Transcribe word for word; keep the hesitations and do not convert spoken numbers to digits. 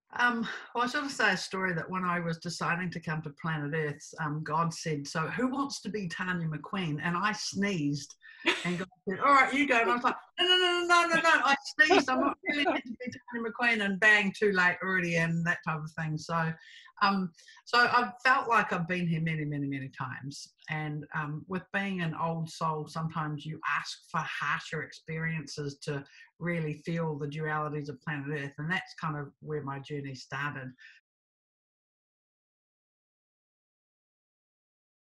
Um, well, I sort of say a story that when I was deciding to come to planet Earth, um, God said, "So who wants to be Tanya McQueen?" And I sneezed, and God said, "All right, you go." And I was like, "No, no, no, no, no, no, no!" I sneezed. I'm not really meant to be Tanya McQueen, and bang, too late already, and that type of thing. So, um, so I've felt like I've been here many, many, many times. And um, with being an old soul, sometimes you ask for harsher experiences to really feel the dualities of planet Earth, and that's kind of where my journey started.